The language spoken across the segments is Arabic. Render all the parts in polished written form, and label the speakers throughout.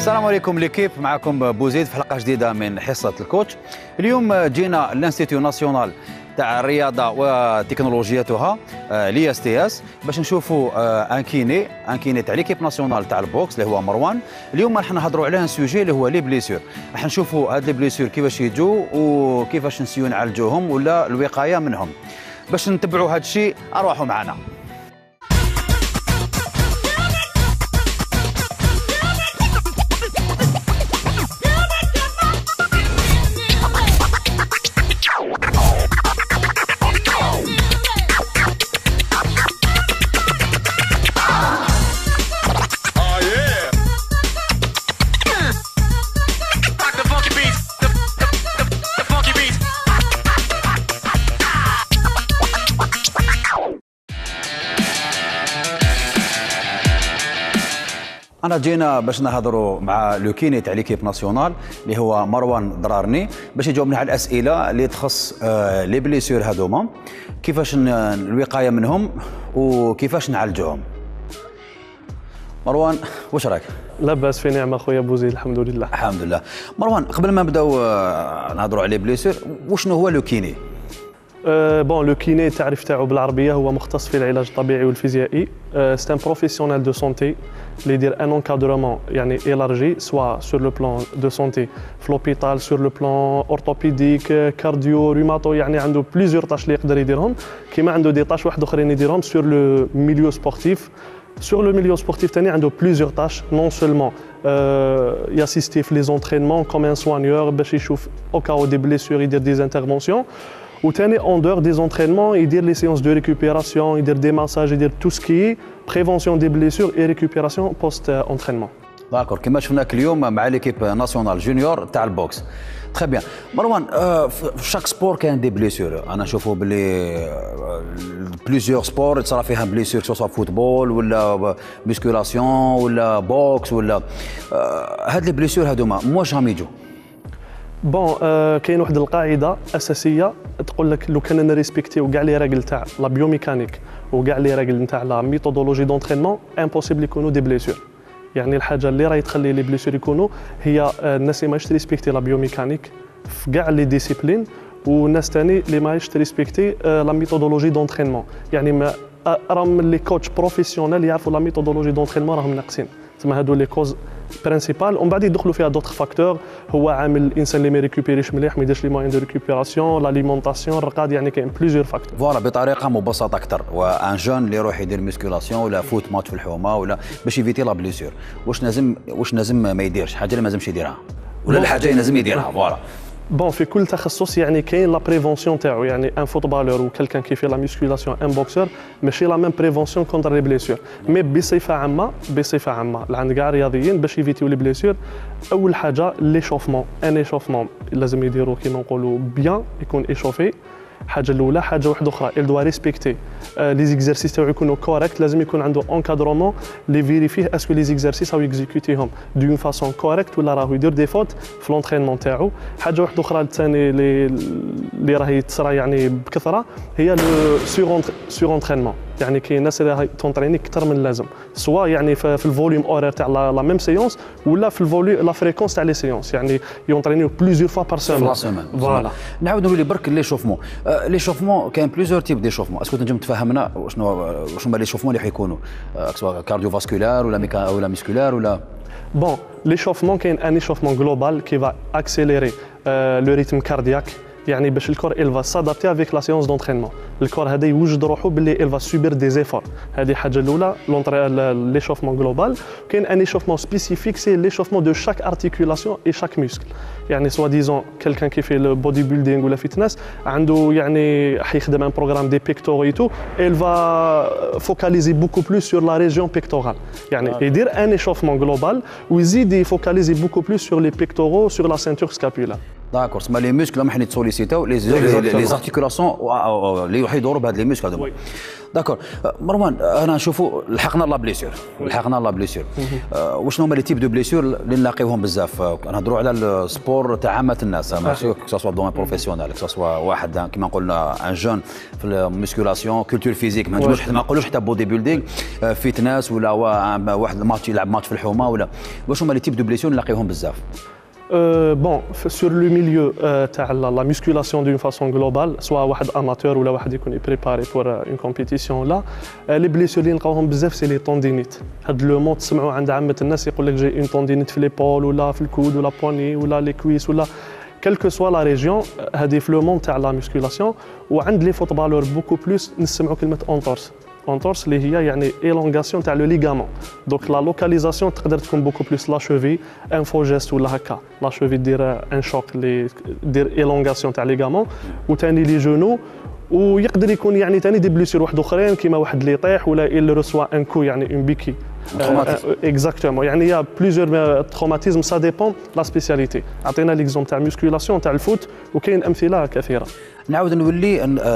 Speaker 1: السلام عليكم ليكيب، معكم بوزيد في حلقه جديده من حصه الكوتش. اليوم جينا لانستيتيو ناسيونال تاع الرياضه وتكنولوجياتها لي اس تي اس باش نشوفوا ان كيني تاع ليكيب ناسيونال تاع البوكس اللي هو مروان. اليوم راح نهضروا على ان سوجي اللي هو لي بليسيور. راح نشوفوا هاد لي بليسيور كيفاش يجوا وكيفاش نسيو نعالجوهم ولا الوقايه منهم. باش نتبعوا هاد الشيء اروحوا معنا. أنا جينا باش نهضروا مع لوكيني تاع ليكيب ناسيونال اللي هو مروان درارني باش يجاوبنا على الأسئلة اللي تخص لي بليسيور هذوما، كيفاش الوقاية منهم وكيفاش نعالجوهم. مروان واش راك؟
Speaker 2: لا باس، في نعمة خويا بوزيد، الحمد لله.
Speaker 1: الحمد لله. مروان قبل ما نبداو نهضروا على لي بليسيور، وشنو هو لوكيني؟
Speaker 2: بون لو كيني التعريف تاعو بالعربيه هو مختص في العلاج الطبيعي والفيزيائي. سي ان بروفيسيونيل دو سونتي اللي يدير ان انكادرومون يعني ايلارجي سوا سور لو بلان دو سونتي في لوبيتال، سور لو بلان اورثوبيديك، كارديو، روماتو، يعني عنده بليزيور تاش اللي يقدر يديرهم، كيما عنده دي تاش واحد اخرين يديرهم سور لو ميليو سبورتيف. Sur le milieu sportif, il y a plusieurs tâches, non seulement y assister les entraînements comme un soigneur, au cas où des blessures, il y a des interventions. Ou en dehors des entraînements, il y a les séances de récupération, il y a des massages, il y a tout ce qui est prévention des blessures et récupération post-entraînement.
Speaker 1: D'accord, كما شفناك اليوم مع ليكيب ناسيونال جونيور تاع البوكس. تري بيان. مروان، في شاك سبور كاين دي بليسيور، انا نشوفوا بلي بليزيور سبور تصرا فيها بليسيور سواء فوتبول ولا ميسكولاسيون ولا بوكس ولا هاد لي بليسيور هادوما واش راهم يجوا؟
Speaker 2: بون كاين واحد القاعده اساسيه تقول لك لو كان نريسبكتيو كاع لي راجل تاع لا بيوميكانيك وكاع لي راجل تاع لا ميثودولوجي دونترينمون امبوسيبل يكونوا دي بليسيور. يعني الحاجه اللي راهي تخلي لي بليسيور يكونوا هي الناس اللي ماهيش تريسبكتي لا بيوميكانيك في كاع لي ديسيبلين، والناس ثاني اللي ماهيش تريسبكتي لا ميثودولوجي دونترينمون. يعني ما راهم لي كوتش بروفيسيونيل يعرفوا لا ميثودولوجي دونترينمون راهم ناقصين، تما هادو لي كوز برينسيبال. ومن بعد يدخلوا فيها دوطخ فاكتور، هو عامل الانسان اللي ما ريكوبيريش مليح، ما يديرش لي موين دو ريكوبيراسيون، لاليمونطاسيون، الرقاد، يعني كاين بليزيور فاكتور.
Speaker 1: فوالا بطريقه مبسطه اكثر، وان جون اللي يروح يدير ميسكولاسيون ولا فوت ماتش في الحومه ولا باش يفيتي لا بليسيور، واش لازم ما يديرش حاجه اللي ما لازمش يديرها ولا الحاجه اللي لازم يديرها؟ فوالا.
Speaker 2: بون في كل تخصص يعني كاين لا بريفونسيون تاعو، يعني ان فوتبالور وكلكان كي في لا ميسكولاسيون ان بوكسور ماشي لا ميم بريفونسيون كونتر لي بليسيور. مي بصفه عامه عند كاع الرياضيين باش يفيتيو لي بليسيور، اول حاجه ليشوفمون، ان ايشوفمون لازم يديروا كيما نقولوا بيان، يكون ايشوفي. حاجه الاولى. حاجه واحده اخرى، il doit respecter لي زيكزارسيس تاعو يكونوا كوريكت، لازم يكون عنده انكادرومون اللي فيريفيه اسكو لي زيكزارسيس راهو اكزيكوتيهم دون فاسون كوريكت ولا راهو يدير دي فوت في لونترينمون تاعو. حاجه واحده اخرى الثاني اللي راهي تصرى يعني بكثره هي لو سور انترينمون. يعني كاين الناس اللي راهي تونطريني اكثر من اللازم، سواء يعني في الفوليوم اورير تاع لا ميم سيونس ولا في الفوليوم لا فريكونس تاع لي سيونس، يعني يونطرينيو بليزيور فوا بار سيمين.
Speaker 1: فوالا. نعاودوا نولي برك لي شوفمون. لي شوفمون كاين بليزيور تيب دي شوفمون، اسكو تنجم تفهمنا شنو هما لي شوفمون اللي حيكونوا سواء كارديو فاسكولار ولا ميسكولار ولا؟
Speaker 2: بون ليشوفمون كاين ان ايشوفمون جلوبال كي فا اكسيليري لو ريتم كاردياك، يعني باش الكور il va s'adapter avec la séance d'entraînement. الكور هذا يوجد روحه باللي il va subir des efforts. هذه حاجه الاولى l'échauffement global. كاين ان échauffement spécifique c'est l'échauffement de chaque articulation et chaque muscle. يعني سوا ديزون كلكان كي في البودي بيلدينغ ولا فيتنس عنده يعني حيخدم ان بروغرام دي بيكتوري تو، il va focaliser beaucoup plus sur la région pectorale. يعني يدير ان échauffement global ويزيد يفوكاليزي beaucoup plus sur les pectoraux, sur la ceinture scapulaire.
Speaker 1: داكور تسمى لي موسكل راهم حنا تسوليسيتاو لي زارتيكولاسيون اللي يروحوا يدوروا بهاد لي موسكل هذوما. داكور مروان انا نشوفوا لحقنا لا بليسيور وشنو هما لي تيب دو بليسيور اللي نلاقيوهم بزاف؟ نهضروا على السبور تاع عامه الناس ماشي كسوا دومين بروفيسيونيل كسوا واحد كيما نقولنا ان جون في المسكولاسيون كولتور فيزيك ما نقولوش حتى بودي بيلدينغ فيتنس ولا واحد ماتش يلعب ماتش في الحومه ولا واش هما لي تيب دو بليسيور نلاقيوهم بزاف؟
Speaker 2: Bon, sur le milieu la musculation d'une façon globale, soit واحد amateur ou واحد يكون préparé pour une compétition là, les blessures اللي نلقاوهم بزاف c'est les tendinites. هاد لو مون تسمعوا عند عامة الناس يقول لك جاي une tendinite في l'épaule ولا في الكود ولا بوني ولا les cuisses ولا quelle que soit la région هذه في لو مون تاع la musculation. وعند les footballeurs beaucoup plus نسمعوا كلمة entorse. entorse اللي هي يعني élongation تاع لو ليغامون. دونك لا لوكاليزاسيون تقدر تكون بوكو بلوس لا شوفي ان فو جيست ولا هكا لا شوفي دير ان شوك اللي دير élongation تاع ليغامون وثاني لي جونو. ويقدر يكون يعني ثاني دي بليسير واحد اخرين كيما واحد اللي يطيح ولا il reçoit un coup يعني اون بيكي اكزاكتومون. يعني يا بليزيور تروماتيزم سا ديبون لا سبيسياليتي. عطينا ليكزومبل تاع ميسكولاسيون تاع الفوت وكاين امثله كثيره.
Speaker 1: نعاود نولي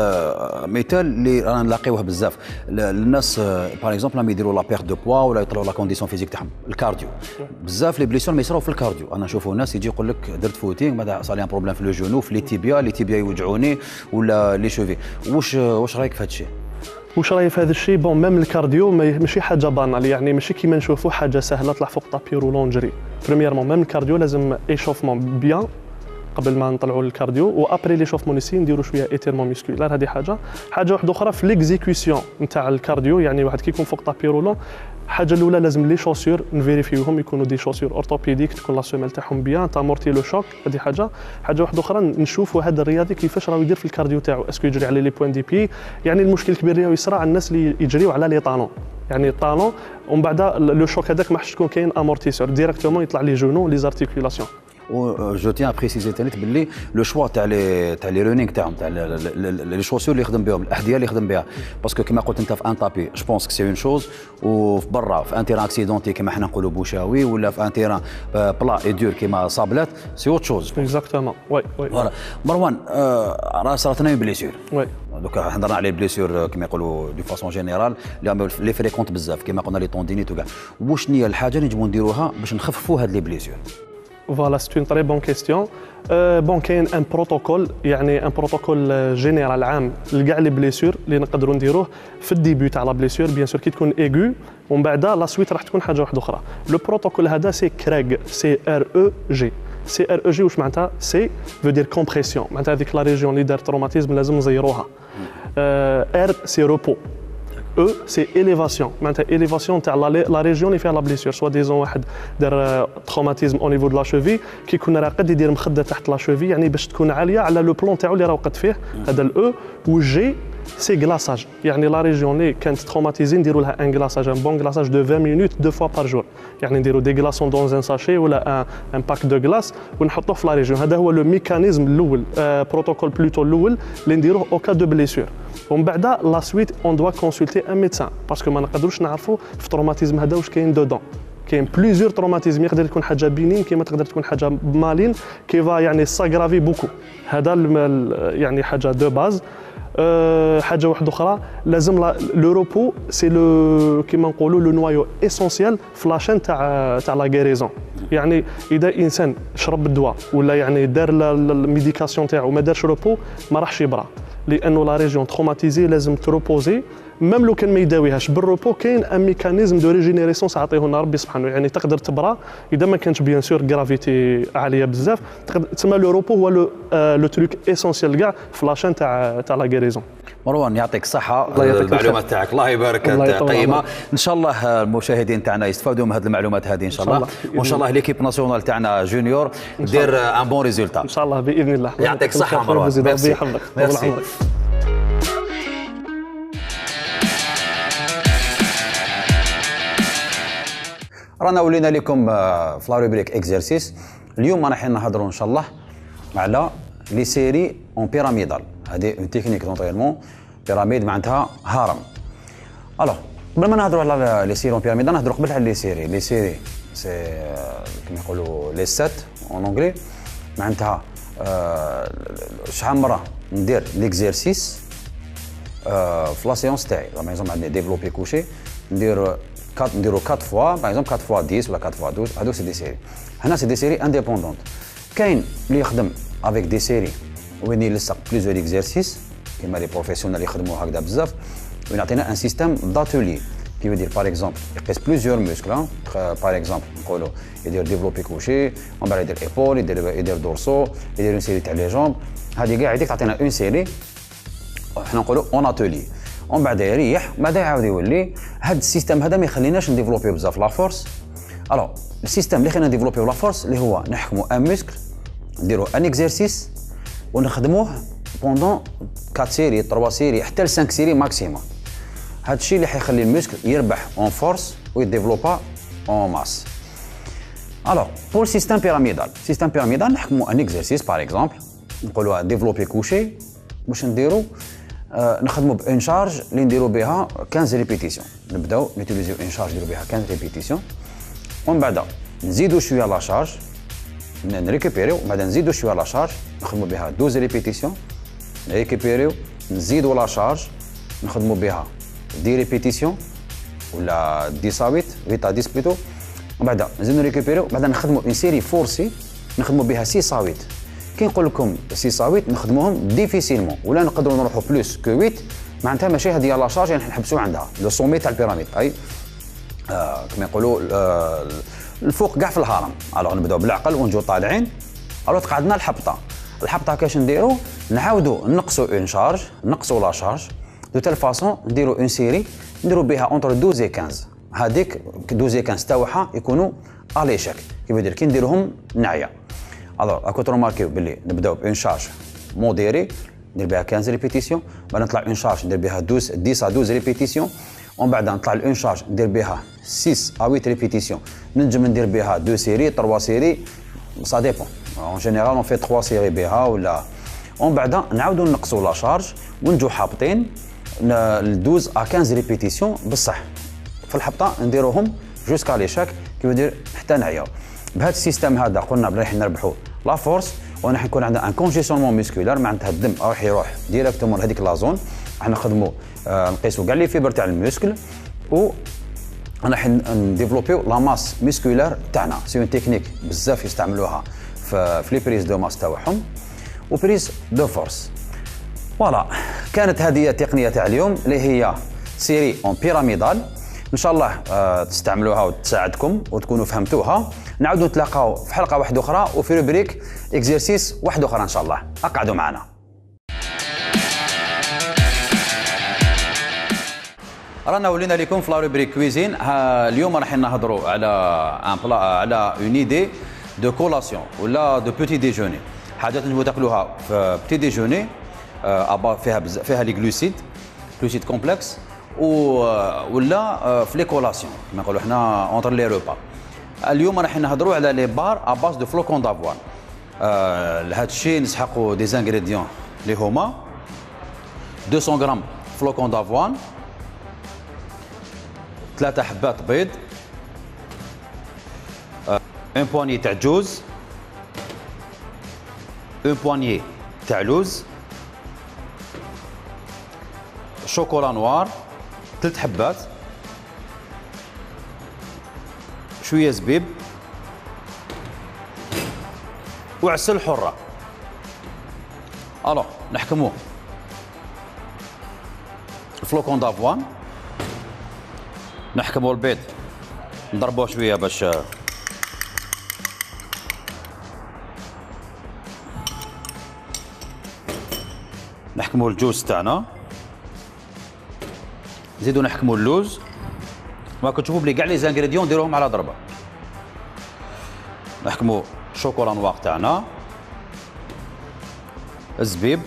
Speaker 1: مثال اللي رانا نلاقيوه بزاف الناس باغ اكزومبل راهم يديروا لا بيرت دو بوا ولا يطلعوا لا كونديسيون فيزيك تاعهم الكارديو. بزاف لي بليسيون ما يصراو في الكارديو. انا نشوفوا ناس يجي يقول لك درت فوتينغ بعد صار لي ان بروبليم في لو جونو في لي تيبيا يوجعوني ولا لي شوفي. واش رايك في هذا الشيء؟
Speaker 2: واش راهي في هذا الشيء؟ بون ميم الكارديو ماشي حاجه بانال يعني ماشي كيما نشوفوا حاجه سهله طلع فوق طابي رولون نجري. بريميرمون ميم الكارديو لازم ايشوفمون بيان قبل ما نطلعوا للكارديو وابري لي شوفمون نسي نديروا شويه ايتيرمون ميسكولار. هذه حاجه واحده اخرى في ليكزيكسيون نتاع الكارديو. يعني واحد كي يكون فوق طابي رولون الحاجه الاولى لازم لي شوسور نفيريفيوهم يكونوا دي شوسور اورتوبيديك تكون لا سيميل تاعهم بيان تامورتي لو شوك. هذه حاجه واحده اخرى نشوفوا هذا الرياضي كيفاش راه يدير في الكارديو تاعو اسكو يجري على لي بوين دي بي. يعني المشكل الكبير اللي يصرى على الناس اللي يجريوا على لي طالون يعني الطالون ومن بعد لو شوك هذاك ما حش تكون كاين امورتيسور ديريكتومون يطلع لي جونو لي زارتيكولاسيون.
Speaker 1: جو تيان بريسيزي ثاني باللي لو شوا تاع لي رونينغ تاعهم تاع لي شوسور اللي يخدم بهم الاحذيه اللي يخدم بها باسكو كيما قلت انت في ان طابي جو بونس كو سي اون شوز وفي برا في ان تيران اكسيدونتي كيما حنا نقولوا بوشاوي ولا في ان تيران بلا اي دور كيما صابلات سي اوت شوز.
Speaker 2: اكزاكتومون وي
Speaker 1: فوالا. مروان راه صارت لنا بليسيور
Speaker 2: وي
Speaker 1: دوكا هضرنا على البليسيور كيما يقولوا دو فاسون جينيرال لي فريكونت بزاف كيما قلنا لي طوندينيت وكاع. واش هي الحاجه اللي نجمو نديروها باش نخففوا هاد لي بليسيور؟
Speaker 2: Voilà, c'est une très bonne question. Bon, il y a un protocole, يعني un protocole général عام لكاع لي بليسيور اللي نقدروا نديروه في الديبي تاع لا بليسيور بيان سور كي تكون ايغو ومن بعد لا سويت راح تكون حاجه واحده اخرى. لو بروتوكول هذا سي كراغ سي ار او جي. سي ار او جي واش معناتها؟ سي فو دير كومبريسيون معناتها هذيك لا ريجيون اللي دار تروماتيزم لازم نزيروها. ار سي روبو. E c'est élévation. Maintenant élévation تاع la région اللي فيها la blessure. Soit disons واحد دار traumatisme au niveau de la cheville كي يكون راقد يدير مخده تحت la cheville يعني باش تكون عاليه على لو بلون تاعو اللي راه وقد فيه. هذا الاو والجي سي غلاساج يعني لا ريجيون اللي كانت تروماتيزي نديروا لها ان غلاساج ان بون غلاساج دو 20 مينوت دو فوا بار جور. يعني نديروا دي غلاسون دون ان ساشي ولا ان باك دو غلاس ونحطوه في لا ريجيون. هذا هو لو ميكانيزم الاول بروتوكول بلوتو الاول اللي نديروه او كا دو بليسيور. ومن بعد لا سويت اون دوا كونسلتي ان ميدسان باسكو ما نقدروش نعرفوا في التروماتيزم هذا واش كاين دودون. كاين بليزيور تروماتيزم يقدر يكون حاجه بينين كيما تقدر تكون حاجه مالين كيفا يعني ساغرافي بوكو. هذا يعني حاجه دو باز. حاجه واحده اخرى لازم لو روبو سي لو كيما نقولوا لو نوايو اسونسيال في لاشين تاع لا غيريزون. يعني اذا انسان شرب الدواء ولا يعني دار الميديكاسيون تاعو ما دارش روبو ما راحش يبرى لانه لا ريجيون تروماتيزي لازم تروبوزي ميم لو كان ما يداويهاش بالروبو. كاين ان ميكانيزم دو ريجينيريسيون عطيه لنا ربي سبحانه يعني تقدر تبرى اذا ما كانش بيان سور غرافيتي عاليه بزاف تسمى لو روبو هو لو تروك اسونسيال كاع في لاشين تاع لا غيريزون.
Speaker 1: مروان يعطيك الصحة المعلومات تاعك الله يبارك قيمة. إن شاء الله المشاهدين تاعنا يستفادوا من هذه المعلومات هذه إن شاء الله وإن شاء الله ليكيب ناسيونال تاعنا جونيور دير ان بون ريزولتا
Speaker 2: إن شاء الله بإذن الله.
Speaker 1: يعطيك الصحة مروان.
Speaker 2: ربي يحفظك.
Speaker 1: ميرسي. رانا ولينا لكم في لا روبريك اكزرسيس. اليوم راح نهضروا ان شاء الله على لي سيري اون بيراميدال. هذه اون تكنيك دونطرينمون بيراميد معناتها هرم. الوغ قبل ما نهضروا على لي سيري اون بيراميدال نهضروا قبل على لي سيري. لي سيري سي كما يقولوا لي سات اون انجلي معناتها شحال مره ندير ليكزيرسيس في لا سيونس تاعي. باغ اكزومبل عندي ديفلوبي كوشي نديرو 4 فوا، باغ اكزومبل 4 فوا 10 ولا 4 فوا 12، هادو سي دي سيري. هنا سي دي سيري انديبوندونت. كاين اللي يخدم افيك دي سيري وين يلصق بليزيور اكزيرسيس كيما لي بروفيسيونيل يخدموا هكذا بزاف، وين يعطينا ان سيستيم داتولي كي يدير باغ اكزومبل يقيس بليزيور موسكل. باغ اكزومبل نقولوا يدير ديفلوبي كوشي، ومن بعد يدير ايبول، يدير دورسو، يدير اون سيري تاع لي جومب. هذه كاع هذيك تعطينا اون سيري حنا نقولوا اون اتولي، ومن بعد يريح، بعد يعاود يولي. هذا السيستم هذا ما يخليناش نديفلوبيو بزاف لا فورس. الوغ السيستم اللي خلينا نديفلوبيو لا فورس اللي هو نحكموا ان موسكل، نديرو ان اكزيرسيس ونخدموه بوندون 4 سيري 3 سيري حتى ل 5 سيري ماكسيموم. هذا الشيء اللي حيخلي الموسكل يربح اون فورس ويديفلوبا اون ماس. الوغ بور سيستم بيراميدال، سيستم بيراميدال نحكموا ان اكزيرسيس باغ اكزومبل نقولوا ديفلوبي كوشي، باش نديرو نخدموا بان شارج اللي نديرو بها 15 ريبيتيسيون. نبداو نوتيليزيو ان شارج نديرو بها 15 ريبيتيسيون، ومن بعد نزيدو شويه لا شارج نريكوبيريو، ومن بعد نزيدو شويه لا شارج نخدموا بها 12 ريبيتيسيون، نريكوبيريو نزيدو لا شارج نخدموا بها 10 ريبيتيسيون ولا 10 8 10 بلوتو، ومن بعد نزيدو ريكوبيريو، بعد نخدموا اون سيري فورسي نخدموا بها 6 8. كي نقول لكم 6 8 نخدموهم ديفيسيلمون، ولا نقدروا نروحوا بلوس كو 8 معناتها ماشي هذه لا شارج يعني نحبسوا عندها لو سومي تاع البيراميد، اي كما يقولوا الفوق كاع في الهرم. الوغ نبداو بالعقل ونجو طالعين. الوغ تقعدنا الحبطه كاش نديرو نعاودوا نقصوا اون شارج، نقصوا لا شارج دو تيل فاصون نديرو اون سيري نديرو بها اونتر 12 و 15. هذيك 12 و 15 تاعها يكونوا اليشيك، كيف يدير كي نديروهم نعيا. الوغ راكو تروماركيو باللي نبداو بون شارج موديري ندير بها 15 ريبيتيسيون، بعد نطلع اون شارج ندير بها 10 ا 12 ريبيتيسيون، ومن بعد نطلع اون شارج ندير بها 6 ا 8 ريبيتيسيون. ننجم ندير بها 2 سيري 3 سيري سا ديبون، اون جينيرال اون في 3 سيري بها ولا. ومن بعد نعاودو نقصوا لا شارج ونجو حابطين ل 12 ا 15 ريبيتيسيون بصح في الحبطه نديروهم جوسكا ليشاك كيف ندير حتى نعياو. بهذا السيستم هذا قلنا بلي راح نربحوا لا فورس، وراح يكون عندنا ان كونجيسيونمون مسكولار، معناتها الدم راح يروح ديريكتومون لهذيك لا زون. راح نخدموا نقيسوا كاع لي فيبر تاع المسكل، و راح نديفلوبيو لا ماس مسكولار تاعنا. سي اون تكنيك بزاف يستعملوها في لي بريز دو ماس تاعهم وبريز دو فورس. فوالا كانت هذه التقنيه تاع اليوم اللي هي سيري اون بيراميدال. ان شاء الله تستعملوها وتساعدكم وتكونوا فهمتوها. نعاودوا نتلاقاو في حلقه واحده اخرى وفي روبريك اكزرسيس واحد اخرى ان شاء الله. اقعدوا معنا. رانا ولينا لكم في لا روبريك كويزين. اليوم راح نهضروا على على اون ايدي دو كولاسيون ولا دو بوتي ديجوني، حاجات نبغوا تاكلوها في بتي ديجوني فيها لي جلوسيد كومبلكس، ولا في لي كولاسيون كما نقولوا حنا اونتر لي روبا. اليوم راح نهضروا على لي بار ا باز دو فلوكون دافوان. لهذا الشيء نسحقوا دي زانغريديون اللي هما 200 غرام فلوكون دافوان، 3 حبات بيض، اون بواني تاع جوز، اون بواني تاع لوز، شوكولا نوار 3 حبات، شويه زبيب، وعسل حره. الو نحكموه الفلوكون دافوان، نحكموا البيض نضربوه شويه باش نحكموا الجوز تاعنا، نزيدو نحكموا اللوز. راكم تشوفوا بلي كاع لي زانغريديون نديروهم على ضربه. نحكموا الشوكولا نوار تاعنا، الزبيب،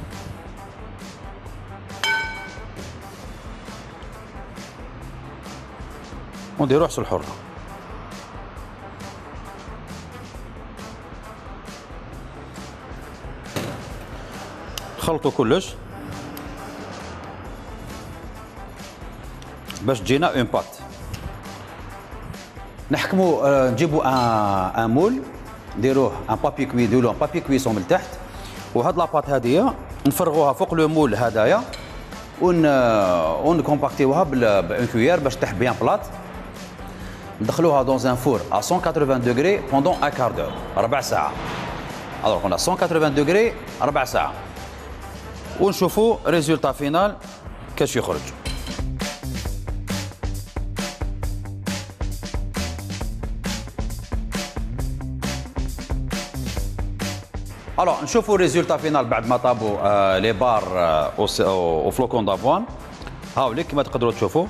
Speaker 1: ونديرو عسل حر. نخلطوا كلش باش تجينا اون بات. نحكموا نجيبوا ان مول نديروه ان بابي كوي، نديرو بابي كويسون من التحت، وهاد لاباط هاديه نفرغوها فوق لو مول هدايا ونكومباكتيوها بان كويير باش تحت بيان بلات. ندخلوها دون ان فور ا 180 دوغري بوندون ان كار دور، ربع ساعه. الوغ قلنا 180 دوغري ربع ساعه، ونشوفوا ريزولتا فينال كاش يخرج. الوغ نشوفوا الريزولتا فينال بعد ما طابوا لي بار او فلوكون دافوان. هاوليك كما تقدروا تشوفوا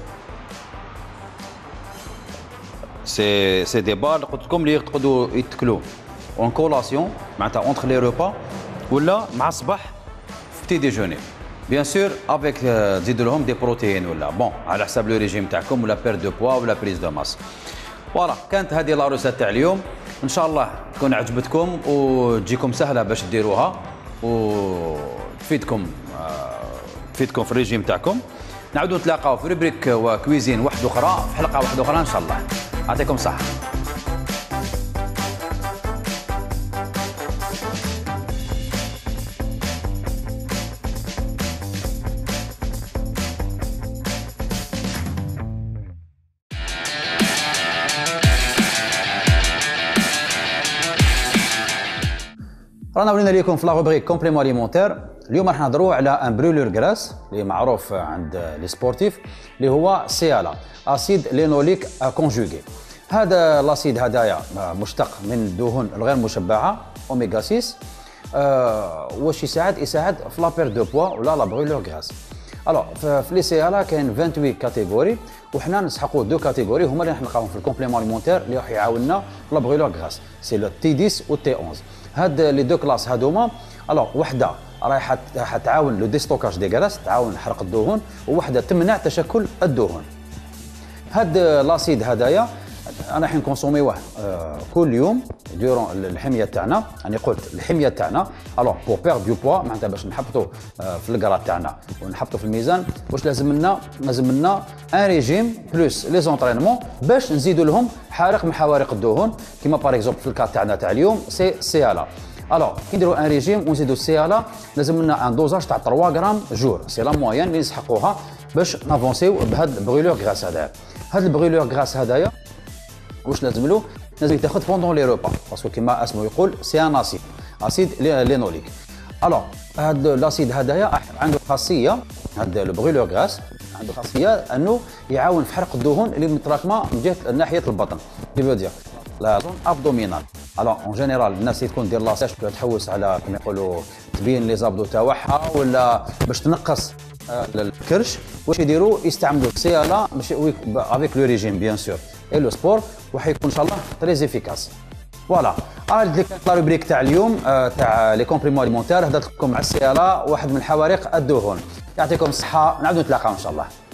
Speaker 1: سي دي بار قلت لكم اللي يقدروا يتكلوا اون كولاسيون معناتها اونتر لي روبا ولا مع الصباح في بتي ديجوني. بيان سور افيك تزيدوا لهم دي بروتيين ولا بون على حساب لو ريجيم تاعكم ولا بير دو بوا ولا بريز دو ماس. فوالا كانت هذه لا روسيت تاع اليوم، ان شاء الله تكون عجبتكم وتجيكم سهله باش ديروها وتفيدكم في الريجيم تاعكم. نعاودوا نتلاقاو في روبريك وكويزين واحده اخرى في حلقه واحده اخرى ان شاء الله. يعطيكم الصحه. رانا ولينا لكم في لا روبريك كومبليمون اليمونتير. اليوم راح نهضروا على ان برولور غراس اللي معروف عند لي سبورتيف اللي هو سيالا اسيد لينوليك كونجوغي. هذا الاسيد هدايا مشتق من الدهون الغير مشبعه اوميغا 6. واش يساعد في لا بير دو بوا ولا لا برولور غراس. الوغ في لي سيالا كاين 28 كاتيجوري وحنا نسحقوا دو كاتيجوري هما اللي راح نلقاوهم في الكومبليمون اليمونتير اللي راح يعاوننا في لا برولور غراس، سي لو تي 10 و تي 11. هاد لي دو كلاس هادوما الوغ وحده رايحه تعاون لو ديستوكاج دي غراس، تعاون حرق الدهون، ووحده تمنع تشكل الدهون. هاد لاسيد هدايا انا راح نكونسوميوه كل يوم دورون الحميه تاعنا. يعني قلت الحميه تاعنا الوغ بور بير دو بوا معناتها باش نحبطوا في الكرات تاعنا ونحبطوا في الميزان، واش لازم لنا ان ريجيم بلوس لي زونطرينمون باش نزيدوا لهم حارق من حوارق الدهون كيما باغ اكزومبل في الكات تاعنا تاع اليوم سي سيالا. الوغ كي نديروا ان ريجيم ونزيدوا السيالا لازم لنا ان دوزاج تاع 3 غرام جور، سي لا موين اللي نسحقوها باش نافونسيو بهاد البرولور غراس هذايا. هاد البرولور غراس هذايا واش لازم له؟ لازم يتاخذ بوندون لي روبا باسكو كيما اسمه يقول سي ان اسيد لينوليك. الوغ هاد لاسيد هذايا عنده خاصيه، هاد البرولور غراس عنده خاصيه انه يعاون في حرق الدهون اللي متراكمه من جهه ناحيه البطن، كيف دير لا زون ابدومينال. الوغ اون جينيرال الناس اللي تكون دير لاساج تحوس على كما يقولوا تبين لي زابدو تاعها ولا باش تنقص الكرش، واش يديروا؟ يستعملوا سيالا ماشي افيك لو ريجيم بيان سور اي لو سبور، وحيكون ان شاء الله تري افيكاس. فوالا هذه كانت لا روبريك تاع اليوم تاع لي كومبريمون اليمونتير. هدرت لكم على السيالا واحد من حوارق الدهون. يعطيكم الصحه، نعاودوا نتلاقاو ان شاء الله.